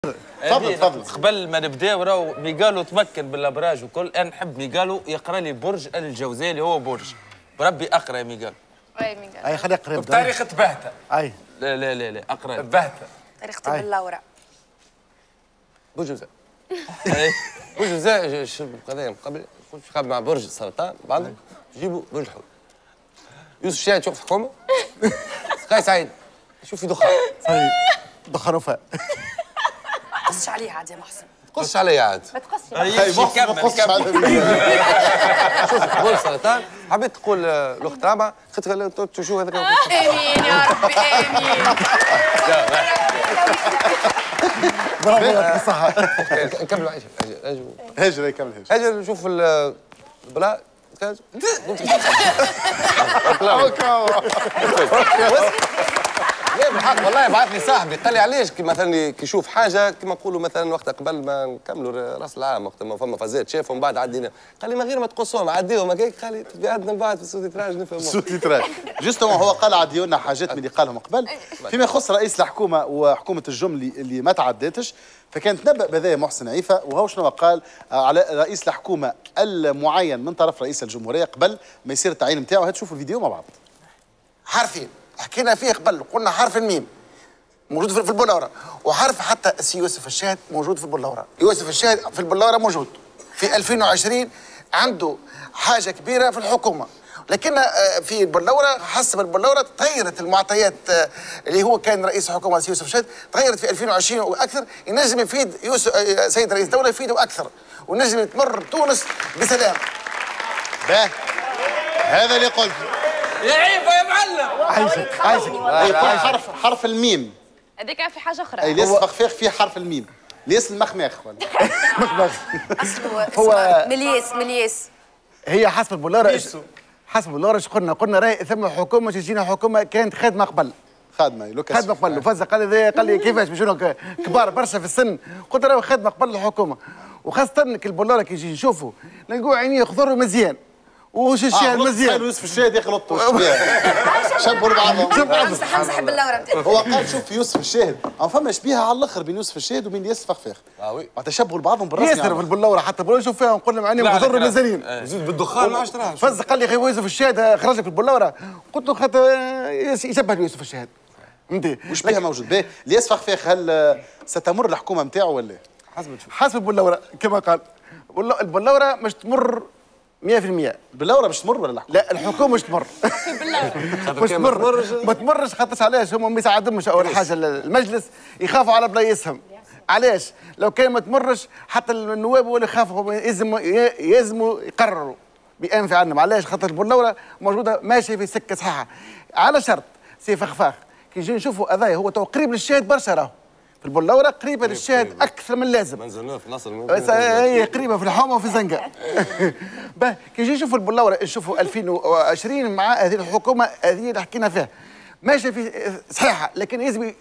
تفضل تفضل. قبل ما نبداو راهو ميغالو تمكن بالابراج وكل، انا نحب ميغالو يقرا لي برج الجوزاء اللي هو برج. بربي اقرا يا ميغالو. اي ميغالو. اي خليه يقرا. بتاريخ بهته. اي لا لا لا لا اقرا بهته. تاريخ باللورة. بوجوزاء. بوجوزاء قضيه قبل خاب مع برج السرطان بعضهم يجيبوا برج الحوت. يوسف الشاهد شوف حكومه. سقاي سعيد شوف في دخان. صحيح دخان وفاء. قصش عليه عاد يا محسن. تقصش عليا عاد. ما تقصش. هاي محسن ما تقصش على شوف برج السرطان حبيت تقول الاخت رابعه خدت شو هذاك. امين يا ربي امين. برافو يعطيك الصحة. نكملوا عايشه هاجر يكمل هاجر. هاجر نشوف البلاء لا بالحق والله بعث لي صاحبي قال لي علاش كي مثلا كي يشوف حاجه كما نقولوا مثلا وقت قبل ما نكملوا راس العام وقت ما فما فازات شافهم بعد عدينا قال لي من غير ما تقصهم عديهم هكاك قال لي تبعدنا من بعد في الصوت تراج نفهموا الصوت تراج جوستومون هو قال عديوا لنا حاجات من اللي قالهم قبل فيما يخص رئيس الحكومه وحكومه الجمله اللي ما تعداتش. فكان تنبأ بهذا محسن عيفه وهو شنو قال على رئيس الحكومه المعين من طرف رئيس الجمهوريه قبل ما يصير التعيين نتاعو. هتشوفوا الفيديو مع بعض. حرفين حكينا فيه قبل قلنا حرف الميم موجود في البلورة، وحرف حتى السي يوسف الشاهد موجود في البلورة. يوسف الشاهد في البلورة موجود في 2020 عنده حاجة كبيرة في الحكومة، لكن في البلورة حسب البلورة تغيرت المعطيات اللي هو كان رئيس حكومة السي يوسف الشاهد تغيرت في 2020 واكثر. ينجم يفيد يوسف سيد رئيس الدولة يفيده اكثر ونجم تمر تونس بسلام. باه هذا اللي قلت يا عيفه يا معلم. عايشك يكون حرف الميم. هذيك في حاجة أخرى. اي ليس مخفاخ فيه حرف الميم. ليس المخماخ ولا مخماخ. هو ملياس. هي حسب البولارة حسب البولارة قلنا راهي ثم حكومة تجينا حكومة كانت خادمة قبل. خادمة قبل وفز قال لي كيفاش بيجونا كبار برشا في السن. قلت راهي خادمة قبل الحكومة وخاصة كي البولارة كي يجي نشوفوا نلقوا عينيه خضر مزيان. وش الشاهد مزيان يوسف الشاهد يخلطوا شبهوا لبعضهم. امسح باللورة نتاعي. هو قال شوف يوسف الشاهد اما فما شبيهه على الاخر بين يوسف الشاهد وبين ياسر فخفاخ. وي معناتها شبهوا لبعضهم بالراس ياسر في البلوره حتى البلوره نشوف فيها نقول لهم عينيهم خضر مزيانين. زيد بالدخان ما عادش تراها. فز قال لي اخي يوسف الشاهد خرجك في البلوره قلت له خاطر يشبه يوسف الشاهد. فهمتي وش بها موجود به ياسر فخفاخ هل ستمر الحكومه نتاعو ولا حسب البلوره كما قال البلوره مش تمر 100%. باللورة مش تمر ولا الحكومة؟ لا الحكومة مش تمر. مش تمر ما تمرش خاطرش علاش هم ما يساعدهمش أول حاجة المجلس يخافوا على بلايصهم. علاش؟ لو كان ما تمرش حتى النواب ولا يخافوا يلزموا يقرروا بأنف عنهم. علاش؟ خاطر البلورة موجودة ماشية في سكة صحيحة. على شرط سي فخفاخ كي نجي نشوفوا قضايا هو تو قريب للشاهد برشا راهو. في البلورة قريبة للشاهد أكثر من اللازم. منزلناه في نصر هي قريبة في الحومة وفي زنقة. كي نجي نشوفوا البلورة نشوفوا 2020 مع هذه الحكومة هذه اللي حكينا فيها. ماشي في صحيحة لكن لازم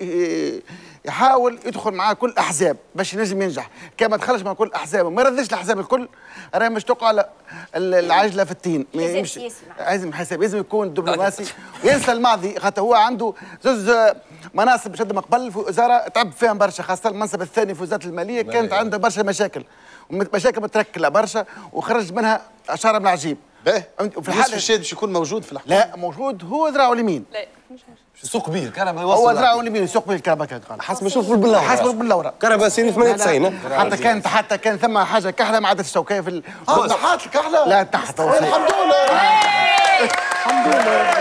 يحاول يدخل معاه كل الأحزاب باش ينجم ينجح. كان ما دخلش مع كل الأحزاب وما يردش الأحزاب الكل راه مش تقع على العجلة في التين. لازم حساب لازم يكون دبلوماسي وينسى الماضي خاطر هو عنده زوز مناصب شد ما قبل في وزاره تعب فيها برشا خاصه المنصب الثاني في وزاره الماليه كانت عنده برشا مشاكل ومشاكل متركله برشا وخرج منها اشاره من العجيب. باهي وفي الحاله الشاهد باش يكون موجود في الحكومه. لا موجود هو ذراعه اليمين. لا مش سوق بيه الكهرباء يوصل هو ذراعه اليمين سوق بيه الكهرباء قال حسب ما نشوف في البلوره حسب البلوره كهرباء سيري 98 حتى كان ثم حاجه كحله ما عادتش توكيه في تحت الكحله لا تحت الحمد لله الحمد لله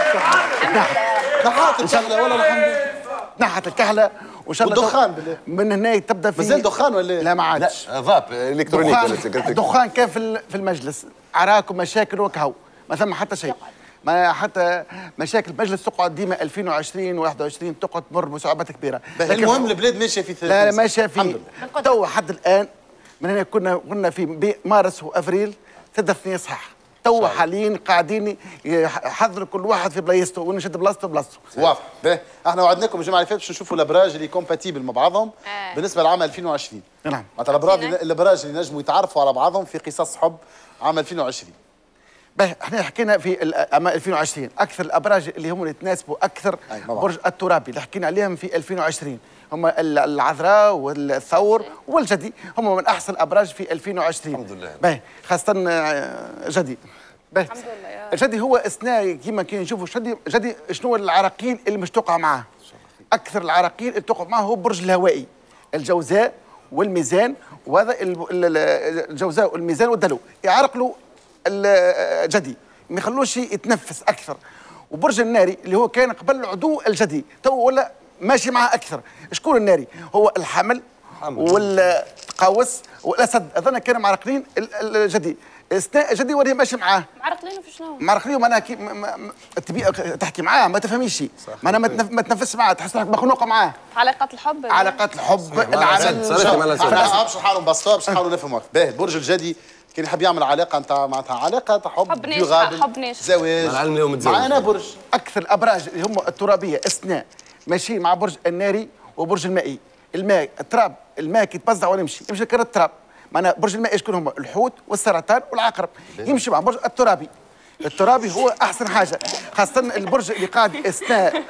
تحت الكحله ولا الحمد لله نحت الكحله وان شاء الله والدخان بالله من هنا تبدا في مازال دخان ولا لا ما عادش فاب الكترونيك الدخان كان في المجلس عراك ومشاكل وكهو ما ثم حتى شيء ما حتى مشاكل المجلس تقعد ديما 2020 و21 تقعد تمر بصعوبات كبيره. لكن المهم البلاد ماشيه في لا ماشيه في تو حد الان من هنا كنا في مارس وافريل 3 سنين صحيح. تو حاليا قاعدين يحضروا كل واحد في بلايصته ونشد بلاصته. واضح. باهي احنا وعدناكم الجمعه اللي فاتت باش نشوفوا الابراج اللي كومباتيبل مع بعضهم بالنسبه لعام 2020. نعم. معناتها الابراج اللي نجموا يتعرفوا على بعضهم في قصص حب عام 2020. احنا حكينا في 2020 اكثر الابراج اللي هم يتناسبوا اكثر برج الترابي اللي حكينا عليهم في 2020 هم العذراء والثور والجدي، هم من احسن الابراج في 2020 الحمد لله. باهي خاصه جدي. الحمد لله يا رب. جدي هو اثناء كيما كي نشوفوا جدي شنو العراقيل اللي مش توقع معاه؟ اكثر العراقيل اللي توقع معاه هو برج الهوائي، الجوزاء والميزان، وهذا الجوزاء والميزان والدلو يعرقلوا الجدي ما يخلوش يتنفس اكثر. وبرج الناري اللي هو كان قبل عدو الجدي تو ولا ماشي معاه اكثر. شكون الناري؟ هو الحمل والقوس والاسد، هذول كانوا معرقلين الجدي. استثناء جدي ولا ماشي معاه؟ معرقلين في شنو؟ معرقلين معناها تبي تحكي معاه ما تفهميش، معناها ما تنفسش معاه، تحس روحك مخنوقه معاه. علاقات الحب، علاقات الحب، العمل. باش نحاولوا نبسطوها باش نحاولوا نفهموا. باهي برج الجدي كان يحب يعمل علاقه نتاع معناتها علاقه حب ناجحه، حب ناجح، زواج. معانا برج اكثر الابراج اللي هم الترابيه اثناء ماشيين مع برج الناري وبرج المائي. الماء التراب، الماء كي يتبزع ولا يمشي لكرة التراب. معناها برج الماء شكون هما؟ الحوت والسرطان والعقرب، يمشي مع برج الترابي. الترابي هو احسن حاجه، خاصه البرج اللي قاعد اثناء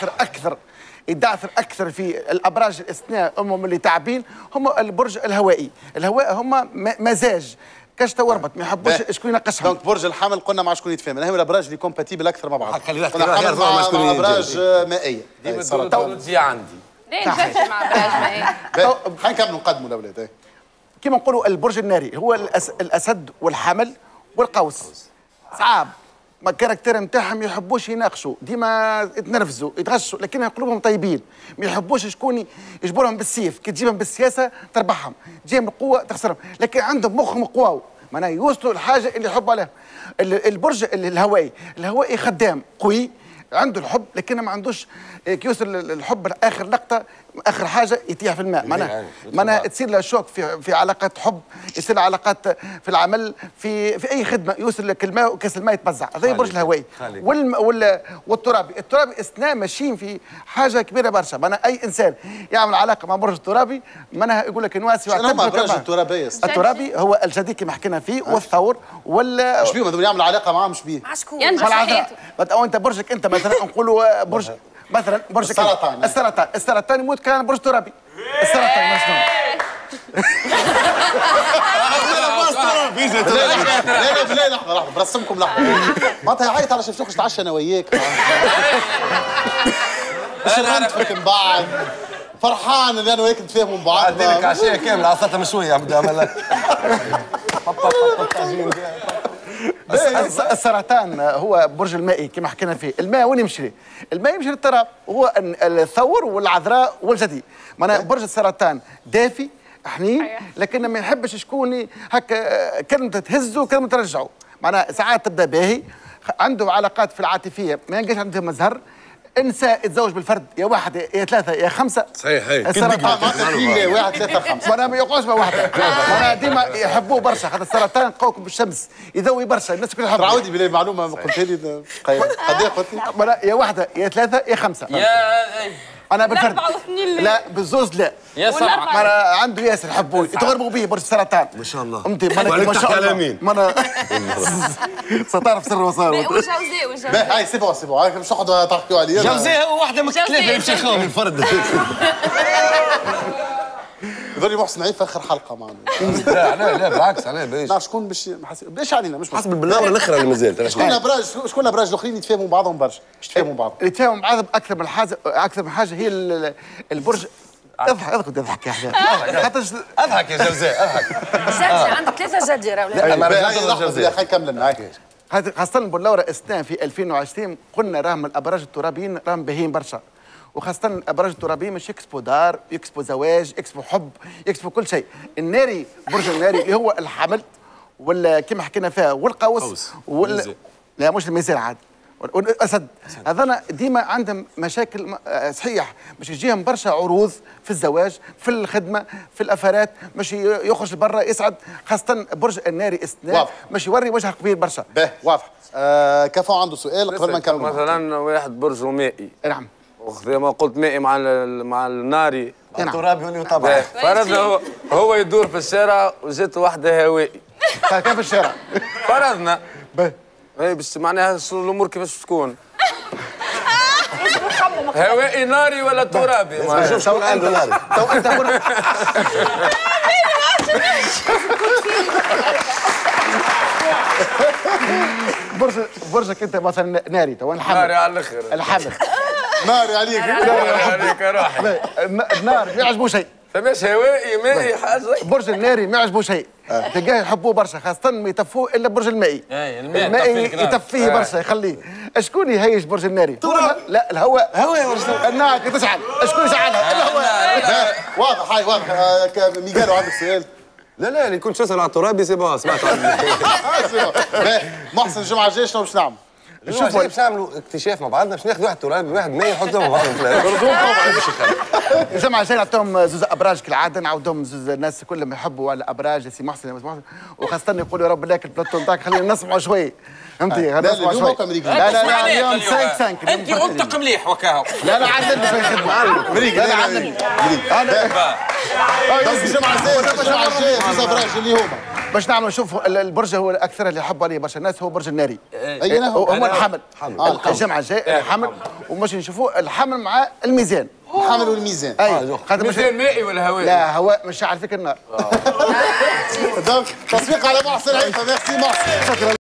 يدعثر اكثر في الابراج الاثناء هم اللي تعبين هم البرج الهوائي. الهواء هم مزاج كشته وربط ما يحبوش شكون يناقشهم. دونك برج الحمل قلنا مع شكون يتفاهم، هي الابراج اللي كومباتيبل اكثر مع بعض. خلي بالك مع ابراج مائيه ديما تقول تجي عندي. ليه نجحش مع ابراج مائيه؟ خلينا نكملوا نقدموا الاولاد. كما نقولوا البرج الناري هو الاسد والحمل والقوس. صعاب ما الكاركتير نتاعهم يحبوش يناقشوا، ديما يتنرفزوا يتغشوا، لكن قلوبهم طيبين، ما يحبوش شكون يجبرهم بالسيف، كي تجيبهم بالسياسه تربحهم، تجيهم بالقوه تخسرهم، لكن عندهم مخهم قواو، معناها يوصلوا الحاجه اللي يحبوا عليها. البرج الهوائي خدام قوي عنده الحب، لكن ما عندوش كي يوصل الحب لاخر لقطه اخر حاجه يتيح في الماء. معناها تصير له شوك في علاقات حب، يصير له علاقات في العمل، في اي خدمه يوصل لك الماء وكاس الماء يتبزع. هذا برج الهوائي. والترابي اثناء ماشيين في حاجه كبيره برشا. معناها اي انسان يعمل علاقه مع برج الترابي معناها يقول لك نواسي الترابي هو الجدي كما حكينا فيه والثور مش بيهم هذول يعمل علاقه معاه مش بيه مع شكون؟ ينجح حياته. او انت برجك انت مثلا نقولوا برج مثلا برج السرطان يموت كان برج ترابي. السرطان شنو؟ لا لحظه برسمكم لحظه. معناتها يعيط على شفتوك نتعشى انا وياك. باش نفك من بعض فرحان اللي انا وياك نتفاهموا مع بعض. عندك عشيه كامله عصتها من شويه عبد عملك. السرطان هو برج المائي كما حكينا فيه. الماء وين يمشي؟ الماء يمشي للتراب، وهو الثور والعذراء والجدي. معناها برج السرطان دافي حنين، لكن ما يحبش شكون هكا كلمه تهزه كلمه ترجعه. معناها ساعات تبدا باهي، عنده علاقات في العاطفيه ما يلقاش عنده مزهر. انسى يتزوج بالفرد يا واحد يا ثلاثه يا خمسه. صحيح هي معناتها في واحد ثلاثه خمسه. معناها ما يوقعوش مع واحده. معناها ديما يحبوه برشا، خاطر السرطان كوكب الشمس يذوي برشا الناس الكل يحبوا. عاودي بلي معلومه قلتها لي قد ايه قلت لي؟ معناها يا واحده يا ثلاثه يا خمسه. انا بالفرد لا بالزوز لا يا سبعه. معناها عنده ياسر يحبوه يتغربوا به برج السرطان. ما شاء الله. انت ما شاء الله. ما ستعرف سر وصاوي. وجوزاء هاي سيبوا مش تقعدوا تحكوا عليا. جوزاء واحده من ثلاثه يمشي خوف الفرد. يظل محسن عيد في اخر حلقه معنا. لا بالعكس عليه باش. لا شكون باش علينا مش حسب البلاوه الاخرى اللي مازال. شكون الابراج الاخرين يتفاهموا بعضهم برشا، مش يتفاهموا بعض. اللي يتفاهموا بعضهم اكثر من حاجه هي البرج. اضحك يا حبيبي. اضحك يا جوزاء اضحك. جدي عندك ثلاثه جدي راهو. خلينا نكمل معاك. خاصة بولورة اثناء في 2020 قلنا راهم الابراج الترابيين راهم باهيين برشا، وخاصة الابراج الترابيين مش يكسبوا دار، يكسبوا زواج، يكسبوا حب، يكسبوا كل شيء. الناري برج الناري اللي هو الحمل ولا كما حكينا فيها والقوس لا مش الميزان عاد والاسد. هذانا ديما عندهم مشاكل صحيح، مش يجيهم برشا عروض في الزواج في الخدمه في الافارات، مش يخرج برا يسعد. خاصه برج الناري استثناء مش يوري وجهه كبير برشا. واضح. كفو عنده سؤال قبل ما نكمل. مثلا واحد برج مائي. نعم. وزي ما قلت مائي مع الناري. الترابي هو طبعا. فرضنا هو يدور في الشارع وجت واحده هوائي. كيف الشارع؟ فرضنا اي بس معناها الامور كيفاش تكون؟ هوائي ناري ولا ترابي؟ شوف شكون عنده ناري. تو انت برجك انت مثلا ناري تو الحمل ناري على الاخر. الحمل ناري عليك. ناري عليك يا روحي. النار ما يعجبوه شيء. فماش هوائي مائي حاجه. برج الناري ما يعجبوه شيء. تلقاه يحبوه برشا خاصة ما يتفوه الا برج المائي. المائي يتفيه برشا يخليه. شكون يهيج برج الناري؟ لا الهواء. النار كي تشعل شكون يشعلها؟ الهواء. واضح هاي واضح. ميغالو عندك سؤال؟ لا اللي كنت تسال على الترابي سي بون سمعت محسن الجمعه الجايه شنو باش نعمل؟ شوفوا باش نعملوا اكتشاف مع بعضنا باش ناخذ واحد ترابي واحد ما يحطهم مع بعضهم الجمعة الجاية نعطيهم زوز ابراج كالعادة نعاودهم زوز الناس كلهم يحبوا على الابراج سي محسن وخاصة يقولوا يا رب لك البلاطو نتاعك خلينا نسمعوا شوي. فهمتي؟ نسمعوا شوي. لا اليوم 5 انت انطق مليح وكاهو. لا عندنا شوي خدمة. مريق لا عندنا. بس الجمعة الجاية زوز ابراج اللي هما باش نعملوا نشوفوا البرج هو الاكثر اللي يحب عليه برشا الناس هو برج الناري. اي هو الحمل. الجمعة الجاية الحمل ومش نشوفوا الحمل مع الميزان. الحمل والميزان. اي خاطر ميزان مائي ولا هوائي؟ لا هواء مش شاعل فيك النار. تصفيق على محسن عيفا. ميرسي محسن.